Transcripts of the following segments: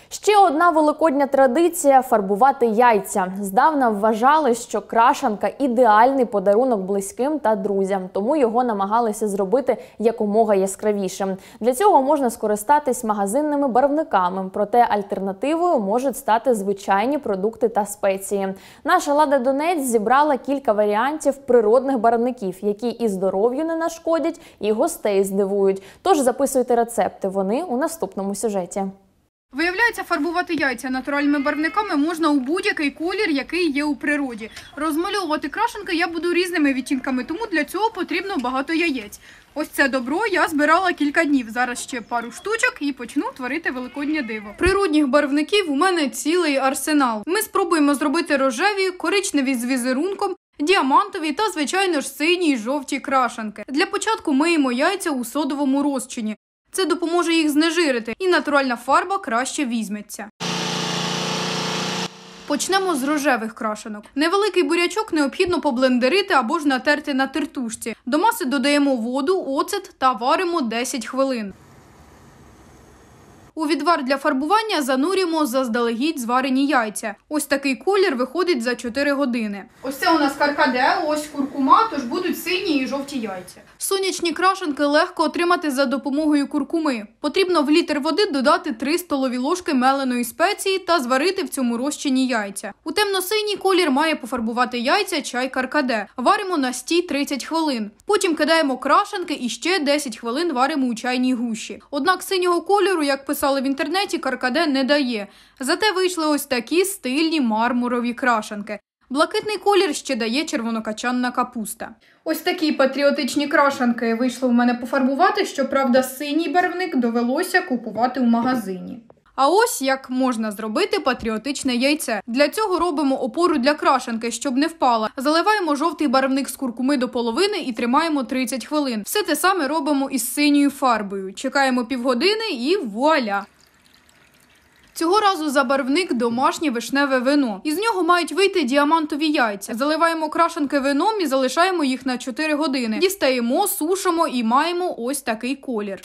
Ще одна великодня традиція – фарбувати яйця. Здавна вважали, що крашанка – ідеальний подарунок близьким та друзям, тому його намагалися зробити якомога яскравішим. Для цього можна скористатись магазинними барвниками, проте альтернативою можуть стати звичайні продукти та спеції. Наша Лада Донець зібрала кілька варіантів природних барвників, які і здоров'ю не нашкодять, і гостей здивують. Тож записуйте рецепти, вони у наступному сюжеті. Виявляється, фарбувати яйця натуральними барвниками можна у будь-який колір, який є у природі. Розмальовувати крашенки я буду різними відтінками, тому для цього потрібно багато яєць. Ось це добро я збирала кілька днів. Зараз ще пару штучок і почну творити великоднє диво. Природних барвників у мене цілий арсенал. Ми спробуємо зробити рожеві, коричневі з візерунком, діамантові та, звичайно ж, сині й жовті крашанки. Для початку миємо яйця у содовому розчині. Це допоможе їх знежирити, і натуральна фарба краще візьметься. Почнемо з рожевих крашенок. Невеликий бурячок необхідно поблендерити або ж натерти на тертушці. До маси додаємо воду, оцет та варимо 10 хвилин. У відвар для фарбування занурюємо заздалегідь зварені яйця. Ось такий колір виходить за 4 години. Ось це у нас каркаде, ось куркума, тож будуть сині і жовті яйця. Сонячні крашенки легко отримати за допомогою куркуми. Потрібно в літр води додати 3 столові ложки меленої спеції та зварити в цьому розчині яйця. У темно-синій колір має пофарбувати яйця чай каркаде. Варимо на стій 30 хвилин. Потім кидаємо крашенки і ще 10 хвилин варимо у чайній гущі. Однак синього кольору, як писали в інтернеті, каркаде не дає. Зате вийшли ось такі стильні мармурові крашенки. Блакитний колір ще дає червонокачанна капуста. Ось такі патріотичні крашанки вийшло в мене пофарбувати, щоправда, синій барвник довелося купувати у магазині. А ось як можна зробити патріотичне яйце. Для цього робимо опору для крашанки, щоб не впала. Заливаємо жовтий барвник з куркуми до половини і тримаємо 30 хвилин. Все те саме робимо із синьою фарбою. Чекаємо півгодини і вуаля! Цього разу за барвник домашнє вишневе вино. Із нього мають вийти діамантові яйця. Заливаємо крашенки вином і залишаємо їх на 4 години. Дістаємо, сушимо і маємо ось такий колір.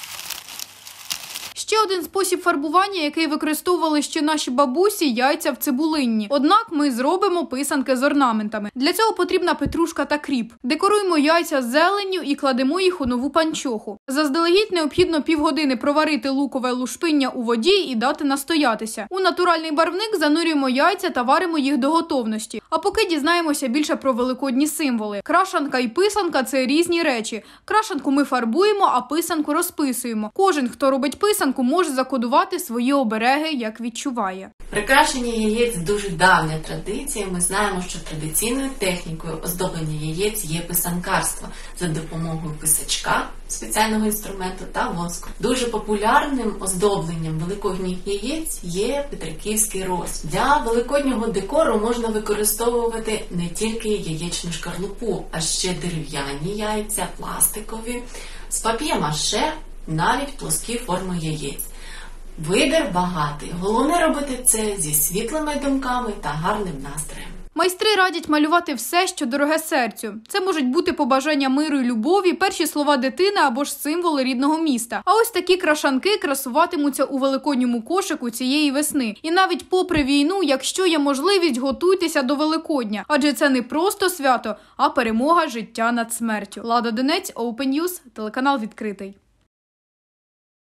Ще один спосіб фарбування, який використовували ще наші бабусі – яйця в цибулинні. Однак ми зробимо писанки з орнаментами. Для цього потрібна петрушка та кріп. Декоруємо яйця зеленню і кладемо їх у нову панчоху. Заздалегідь необхідно півгодини проварити лукове лушпиння у воді і дати настоятися. У натуральний барвник занурюємо яйця та варимо їх до готовності. А поки дізнаємося більше про великодні символи. Крашанка і писанка – це різні речі. Крашанку ми фарбуємо, а писанку розписуємо. Кожен, хто робить писанку, може закодувати свої обереги, як відчуває. Прикрашення яєць – дуже давня традиція. Ми знаємо, що традиційною технікою оздоблення яєць є писанкарство за допомогою писачка, спеціального інструменту та воску. Дуже популярним оздобленням великодніх яєць є петриківський розпис. Для великоднього декору можна використовувати не тільки яєчну шкарлупу, а ще дерев'яні яйця, пластикові, з пап'є-маше, навіть плоскі форми яєць. Вибір багатий. Головне робити це зі світлими думками та гарним настроєм. Майстри радять малювати все, що дороге серцю. Це можуть бути побажання миру і любові, перші слова дитини або ж символи рідного міста. А ось такі крашанки красуватимуться у великодньому кошику цієї весни. І навіть попри війну, якщо є можливість, готуйтеся до Великодня. Адже це не просто свято, а перемога життя над смертю. Лада Донець, Open News, телеканал відкритий.